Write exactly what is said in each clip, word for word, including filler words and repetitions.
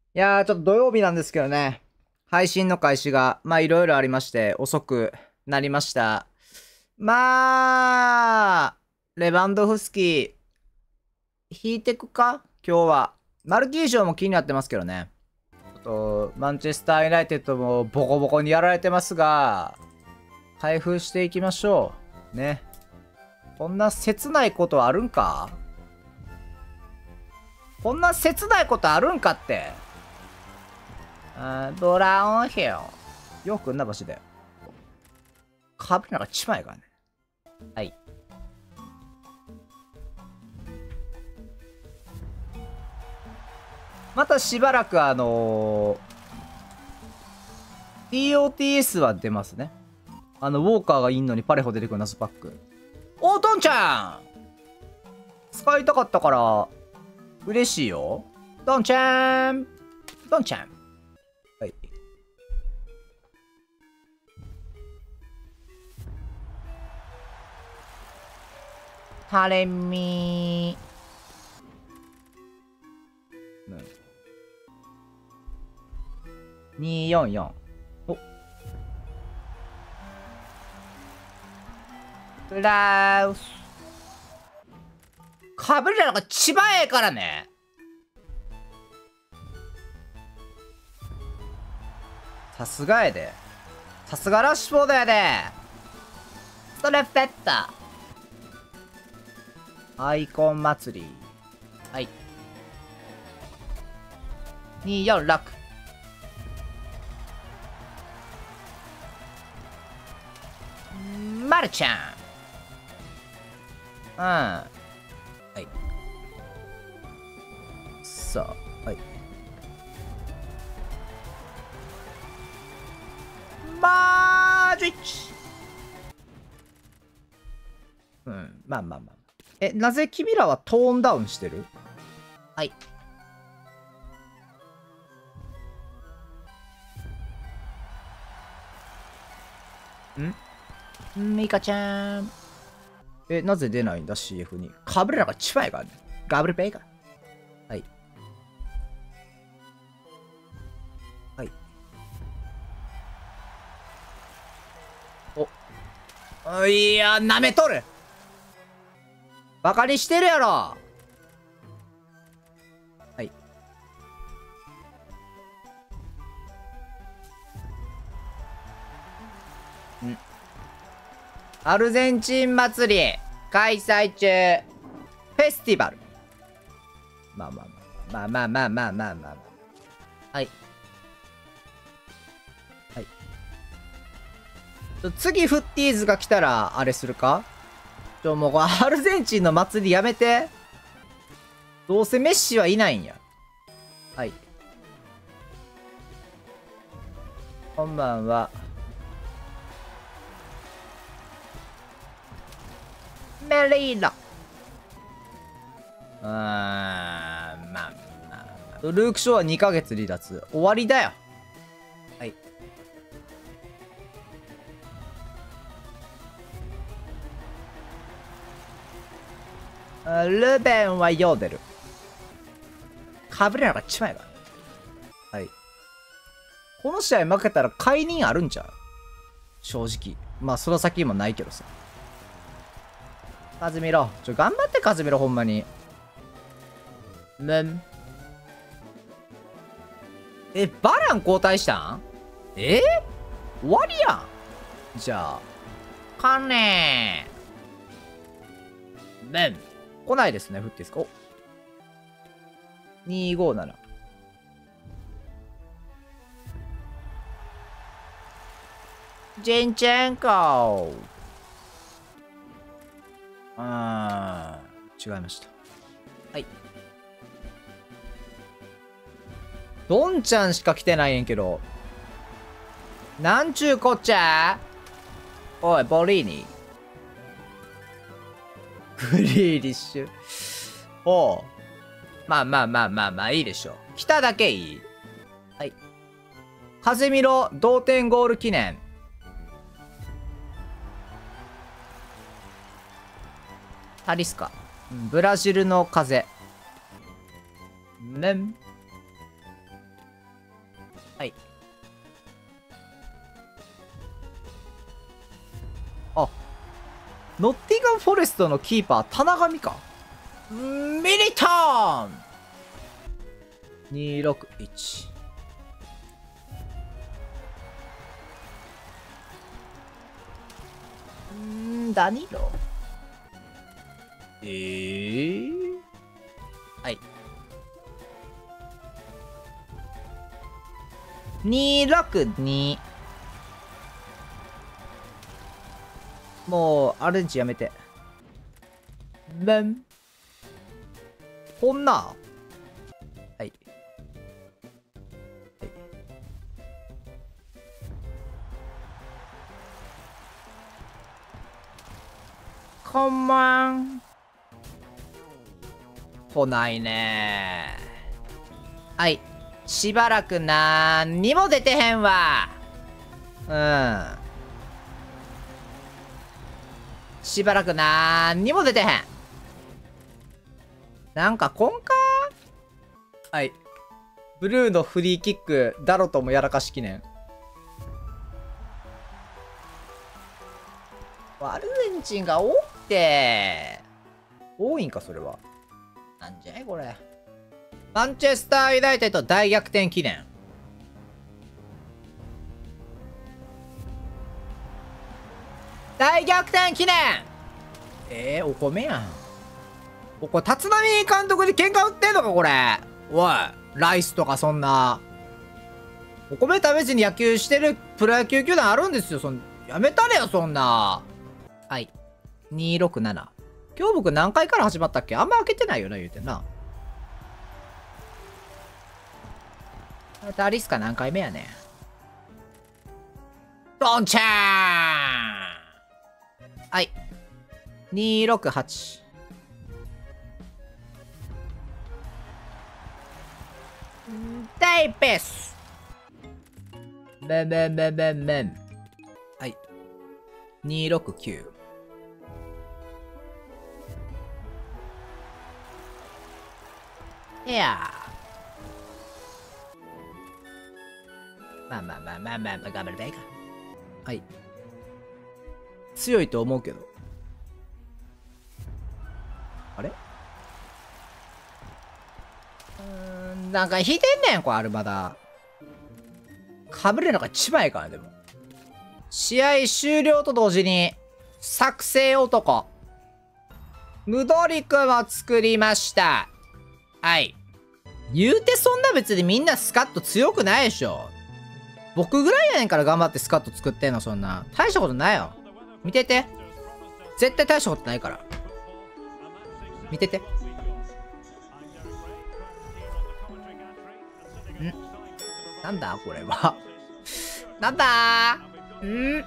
いやー、ちょっと土曜日なんですけどね。配信の開始が、まあいろいろありまして、遅くなりました。まあ、レバンドフスキー、引いてくか今日は。マルキージョも気になってますけどね。ちょっと、マンチェスターユナイテッドもボコボコにやられてますが、開封していきましょう。ね。こんな切ないことあるんかこんな切ないことあるんかって。あブラウンヒル。よくんな場所だよ。カブリナが一枚がね。はい。またしばらくあのー、ティーオーティーエス は出ますね。あの、ウォーカーがいんのにパレホ出てくるナスパック。おー、トンちゃん使いたかったから、嬉しいよ。トンちゃんトンちゃんはい。タレミー。にーよんよん。お。プラウス。かぶりなのが一番ええからね。さすがやで。さすがラッシュフォードやで。ストレフテッタ。アイコン祭り。はい。にーよんろく。まるちゃん。うん。はい。さあ、はい。マージッチ。うん、まあまあまあ。え、なぜ君らはトーンダウンしてる？はい。んミカちゃん。え、なぜ出ないんだ ?シーエフ に。カブレラが一番やからね。ガブルペイか。はい。はい。お。いや、舐めとるバカにしてるやろはい。んアルゼンチン祭り開催中フェスティバルまあまあまあまあまあまあまあまあまあはいはい次フッティーズが来たらあれするかちょもうアルゼンチンの祭りやめてどうせメッシはいないんやはいこんばんはメリーラうーんまあまあ、まあ、ルーク・ショーはにかげつ離脱終わりだよはいルベンはヨーデルカブレラが一枚がはいこの試合負けたら解任あるんちゃう正直まあその先もないけどさカズミロちょ頑張ってカズミロほんまにむんえバラン交代したんえー、終わりやんじゃあかねーむん来ないですね、振っていいですかおにーごーなな。ジェンチェンコうーん、違いました。はい。ドンちゃんしか来てないんやけど。なんちゅうこっちゃおい、ボリーニ。グリーリッシュ。おう。まあまあまあまあまあいいでしょう。来ただけいい。はい。カゼミロ同点ゴール記念。タリスカ。ブラジルの風。ねん。 はい。あ、ノッティガンフォレストのキーパー、田中美か。ミリトーン !にろくいち。んー、ダニロえー、はい。にろくに。もう、アレンジやめて。めん。こんな。はい。はい。こんばん。来ないね。はい。しばらくなんにも出てへんわ。うん。しばらくなんにも出てへん。なんかこんか。はい。ブルーのフリーキック、ダロともやらかし記念。アルゼンチンが多くて。多いんか、それは。なんじゃいこれ。マンチェスターユナイテッド大逆転記念。大逆転記念。えー、お米やん。ここ、立浪監督に喧嘩売ってんのか、これ。おい、ライスとかそんな。お米食べずに野球してるプロ野球球団あるんですよ。そんやめたれよ、そんな。はい。にろくなな。今日僕何回から始まったっけ？あんま開けてないよな、言うてんな。ダリスカ何回目やねん。ドンチャーン。はい。にろくはち。大ペース。めんめんめんめんめん。はい。にろくきゅう。いやー。まあまあまあまあまあ、まあ、頑張ればいいか。はい。強いと思うけど。あれうーん、なんか引いてんねん、これ、アルマダ。かぶれるのが一番いいから、でも。試合終了と同時に、作成男。ムドリクも作りました。はい。言うてそんな別にみんなスカッと強くないでしょ。僕ぐらいやねんから頑張ってスカッと作ってんの、そんな。大したことないよ。見てて。絶対大したことないから。見てて。んなんだこれは。なんだーん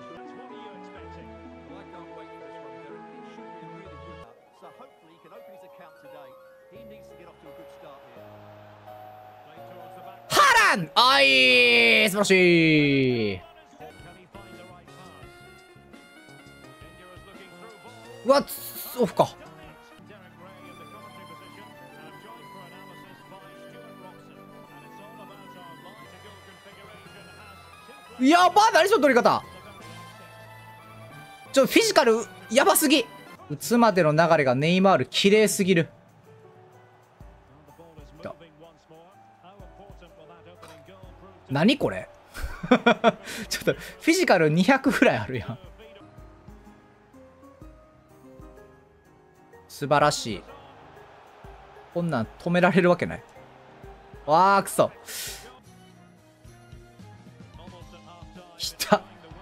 ハランあい素晴らしい。うわっオフか。やば何その取り方。ちょフィジカルやばすぎ。打つまでの流れがネイマール綺麗すぎる。何これちょっとフィジカルにひゃくぐらいあるやん。素晴らしい。こんなん止められるわけない。わあくそ。きた。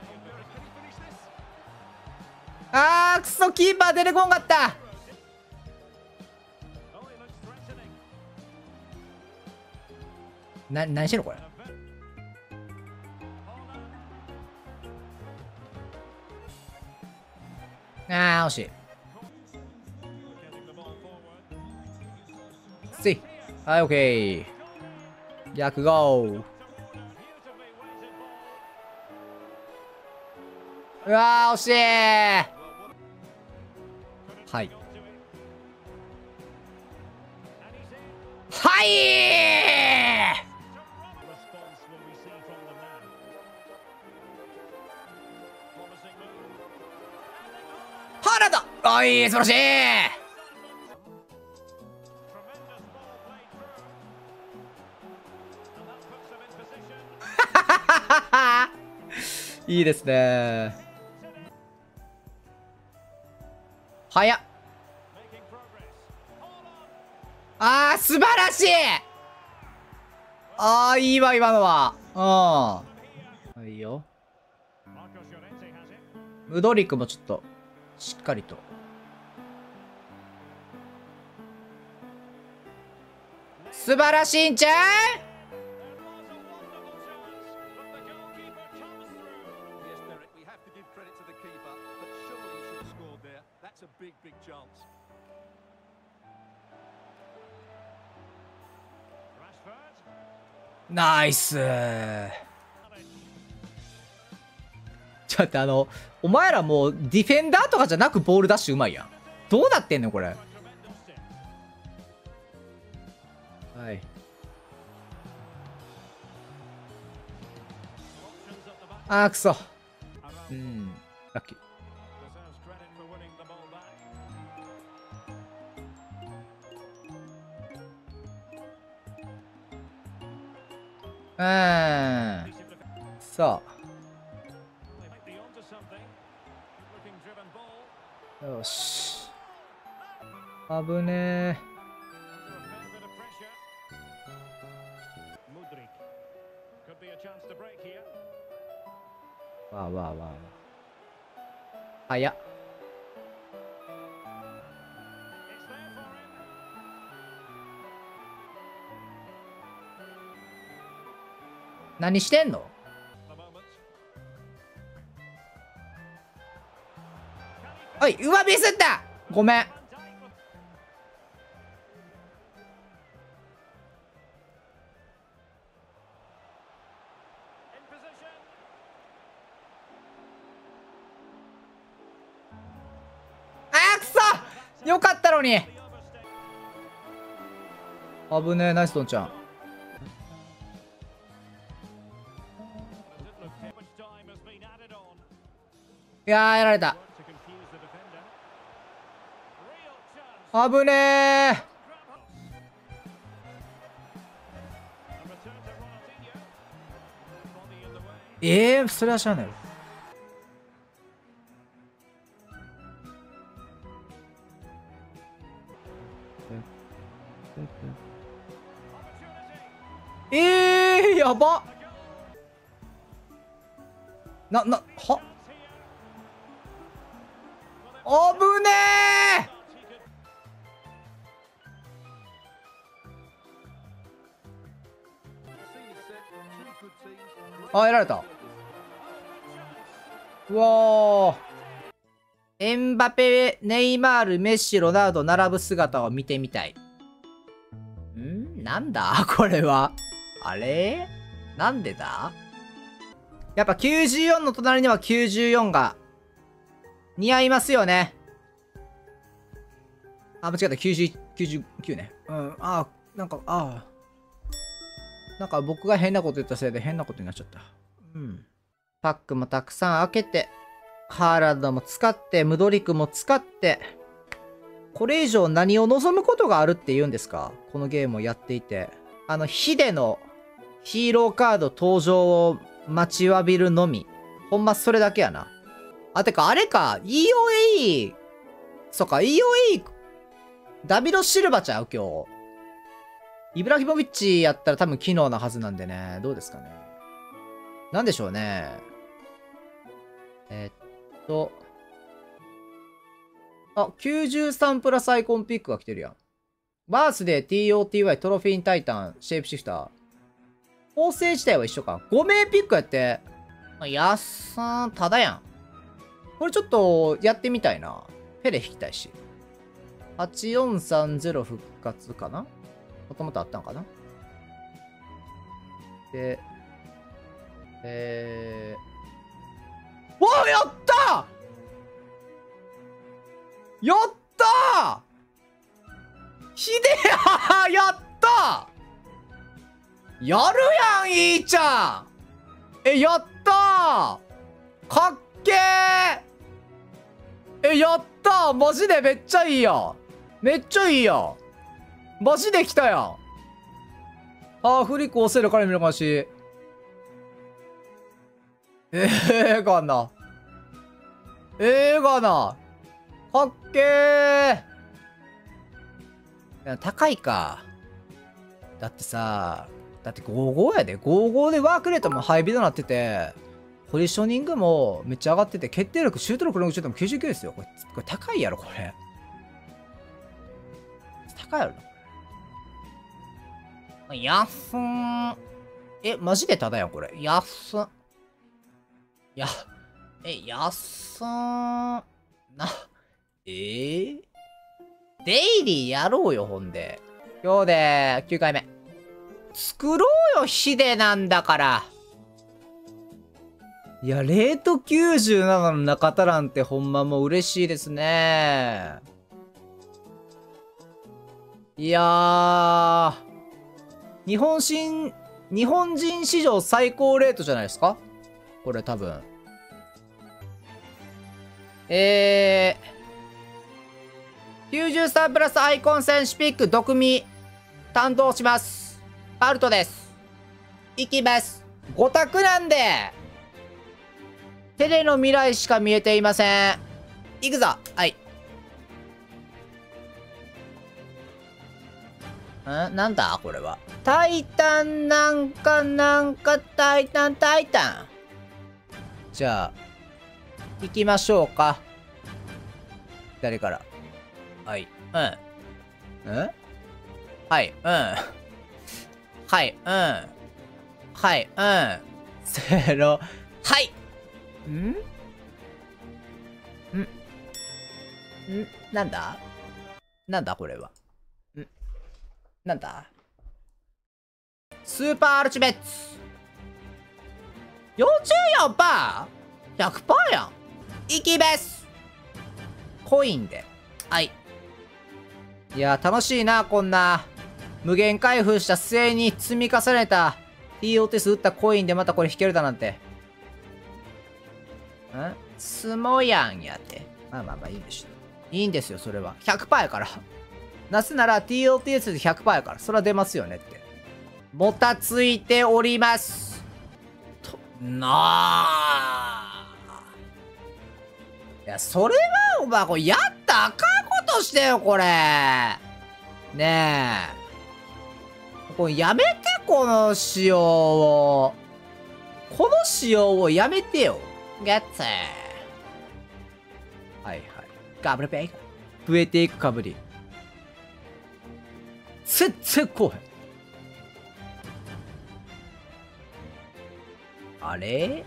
あーくそキーパー出てこんかった。な何してんのこれ。あー惜しい。せい。はい、オッケー。逆ゴー。うわー、惜しい。はい。はいおい、素晴らしい。いいですね。早っ。あー、素晴らしい。あー、いいわ、今のは。うん。いいよ。ムドリクもちょっと、しっかりと。素晴らしいんちゃう。ナイスー。ちょっとあの、お前らもうディフェンダーとかじゃなくボールダッシュうまいやん。どうなってんのこれ。はい。あーくそ。うん。ラッキー。うん。さあ。よし。危ねえ。わあわあわあわあ。早っ。何してんの。おい、うわ、ミスった。ごめん。あーくそ、よかったのに。危ねえ。ナイスドンちゃん。いやー、やられた。危ねえ。ええー、それは知らないよ。ええー、やば。な、な、は危ねえ。あ、やられた。うわー。エンバペ、ネイマール、メッシ、ロナウド並ぶ姿を見てみたい。んなんだこれは。あれなんでだ。やっぱきゅうじゅうよんの隣にはきゅうじゅうよんが似合いますよね。あ、間違えた。きゅうじゅう、きゅうじゅうきゅうね。うん。あ、なんか、あなんか僕が変なこと言ったせいで変なことになっちゃった。うん。パックもたくさん開けて、ハーランドも使って、ムドリクも使って、これ以上何を望むことがあるって言うんですか、このゲームをやっていて。あの、ヒデのヒーローカード登場を待ちわびるのみ。ほんまそれだけやな。あ、てかあれか、イーオーエー、そっか、イーオーエー、ダビド・シルバちゃう今日。イブラヒモビッチやったら多分機能なはずなんでね。どうですかね。なんでしょうね。えっと。あ、きゅうじゅうさんプラスアイコンピックが来てるやん。バースデー ティーオーティーワイ トロフィーンタイタンシェイプシフター。構成自体は一緒か。ご名ピックやって。やっさん、ただやん。これちょっとやってみたいな。ペレ引きたいし。はちよんさんゼロ復活かな、もともとあったんかな。で、えー、わあ、やったやったひでややったやるやん、いいちゃん。え、やったかっけー。え、やったったマジでめっちゃいいやん。めっちゃいいやん。マジで来たやん。あー、フリック押せるから見るかし。ええかな。ええかな。かっけー。いや高いか。だってさ、だってごじゅうごやで。ごじゅうごでワークレートもハイビドになってて、ポジショニングもめっちゃ上がってて、決定力、シュート力、ロングシュートもきゅうじゅうきゅうですよ。これ、これ高いやろ、これ。高いやろ。やっすん。え、マジでただやん、これ。やっすん。や、え、やっすん。な、えー、デイリーやろうよ、ほんで。今日できゅうかいめ。作ろうよ、ヒデなんだから。いや、レートきゅうじゅうななの中田なんてほんまもう嬉しいですね。いやー。日本新、日本人史上最高レートじゃないですかこれ多分。えー。きゅうじゅうさんプラスアイコン戦士ピック毒味担当します。パルトです。いきます。ご択なんで、テレの未来しか見えていません。いくぞ。はい。んなんだこれは。タイタンなんかなんかタイタンタイタン。じゃあ、行きましょうか。誰から。はい。うん。うんはい。うん。はい。うん。はい。うん。せーの。はい。んんんなんだなんだこれは。んなんだスーパーアルチメッツ よんじゅうよんパーひゃくパー やん。いきますコインで。はい。いや楽しいなこんな無限開封した末に積み重ねた ティーオーティーエス 打ったコインでまたこれ引けるだなんて。んスモヤンやってまあまあまあいいんでしょいいんですよそれは ひゃくパー やからなぜなら ティーオーティーエス で ひゃくパー やからそれは出ますよねってもたついておりますとなあいやそれはお前これやったらあかんことしてよこれねえこれやめてこの仕様をこの仕様をやめてよゲッツーはいはいガブルペイ増えていくかぶり全然こうへんあれ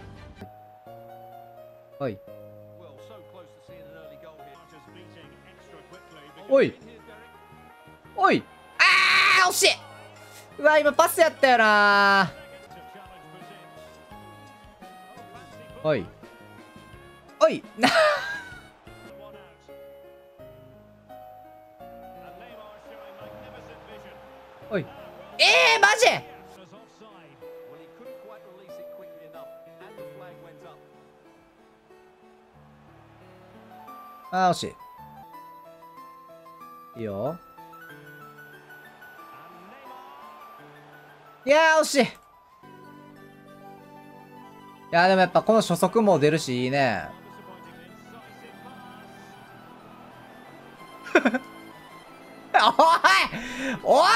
はいおいおいあー惜しいうわ今パスやったよなおいおいなおいえー、マジあー惜しいいいよいやー惜しいいやーでもやっぱこの初速も出るしいいねおいお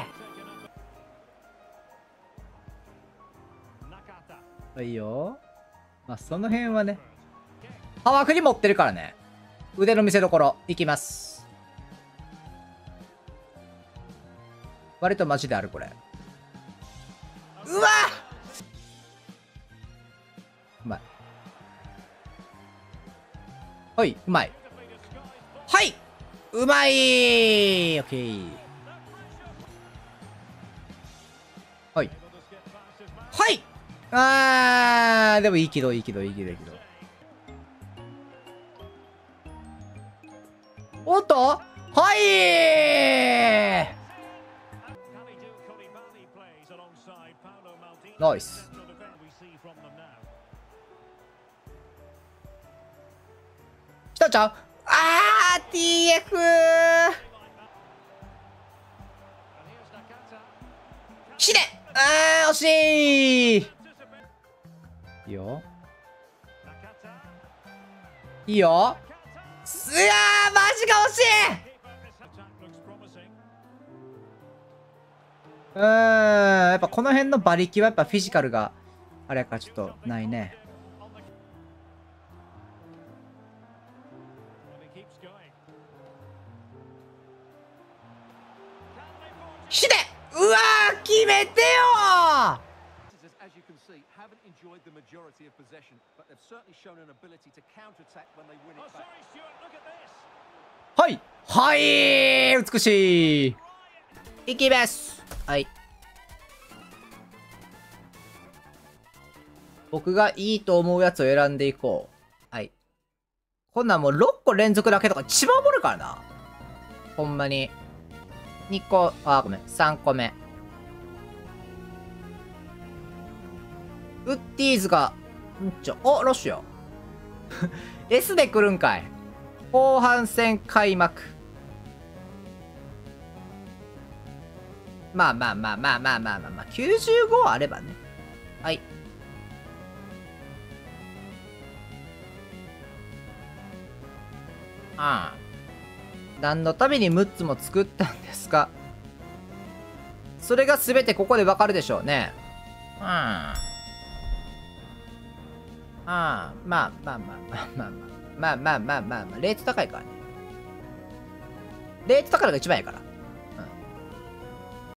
いいいよまあその辺はねパワーフリ持ってるからね腕の見せ所いきます割とマジであるこれうわうまいはいうまいはいうまいオッケーはいはいあーでもいいけどいいけどいいけどいいけどおっとはいナイス来たんちゃうあティーエフ ヒデあー惜しい。いいよいいよ。すやーマジか惜しい。うーんやっぱこの辺の馬力はやっぱフィジカルがあれやからちょっとないね。ヒデうわー決めてよー。はいはい美しい。いきます。はい。僕がいいと思うやつを選んでいこう。はい。こんなんもうろっこ連続だけとか一番おもろいからな。ほんまに。にこ、あ、ごめん。さんこめ。ウッディーズが、んちょ、お、ロッシュよ。S で来るんかい。後半戦開幕。まあまあまあまあまあまあまあまあ、きゅうじゅうごあればね。はい。ああ。何のためにむっつも作ったんですか。それが全てここでわかるでしょうね。うん。ああ、まあまあまあまあまあまあまあまあまあまあまあ、レート高いからね。レート高いのが一番やから。